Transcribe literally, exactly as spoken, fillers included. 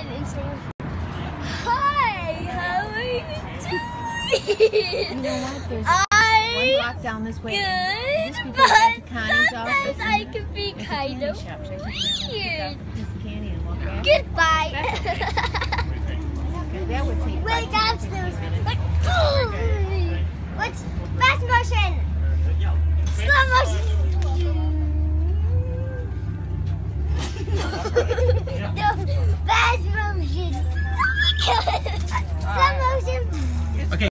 and Instagram. Hi, how are you doing? You know what? There's I one block down this way. good, Just before but you get to Connie's sometimes office, I can be there's a kind candy of shop. Should I take you down weird. and pick up a piece of candy and walk back? Goodbye. Okay, that would take Wait, about that's ten, the. fifteen minutes. Like, what's fast motion? Slow motion. Fast motion. Oh my god.